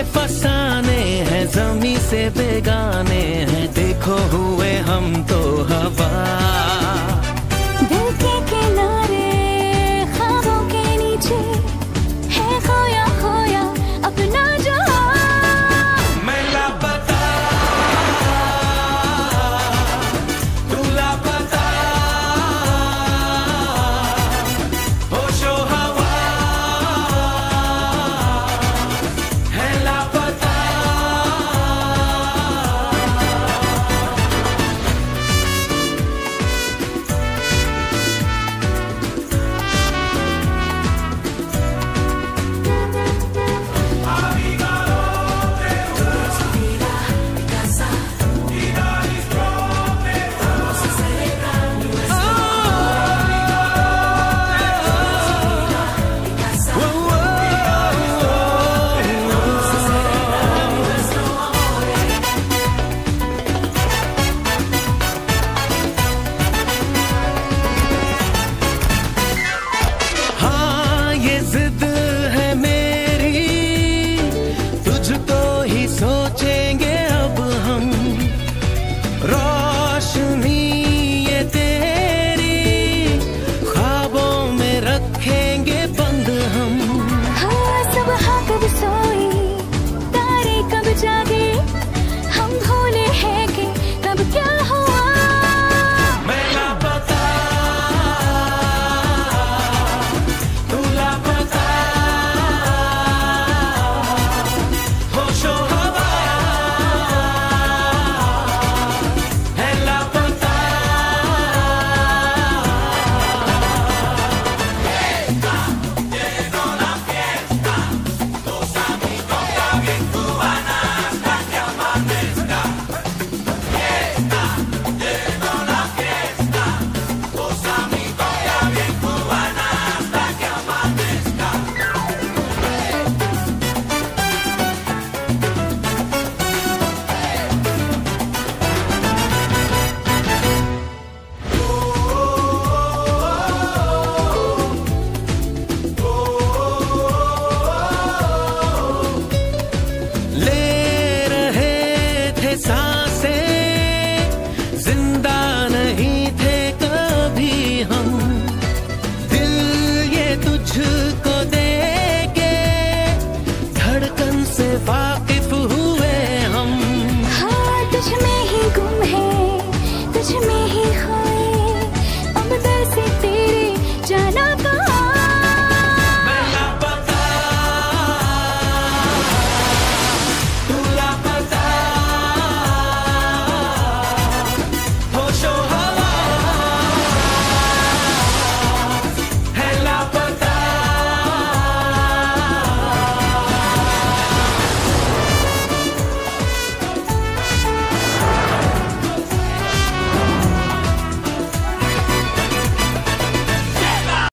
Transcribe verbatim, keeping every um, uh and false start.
फसाने हैं, जमी से बेगाने हैं, देखो हुए हम तो हवा। दिल के किनारे ख्वाबों के नीचे है खोया खोया अपना जो। मैं लापता, तू लापता, होशो हवा है लापता। सोचेंगे अब हम रोशनी ये तेरी, ख्वाबों में रखेंगे बंद हम। हाँ सुबह कब सोई तारे कब जागे, हम भूले हैं कि कब क्या हुआ। मैं लापता, तू लापता, होशो सांसें, जिंदा नहीं थे कभी हम, दिल ये तुझको देके धड़कन से वाकिफ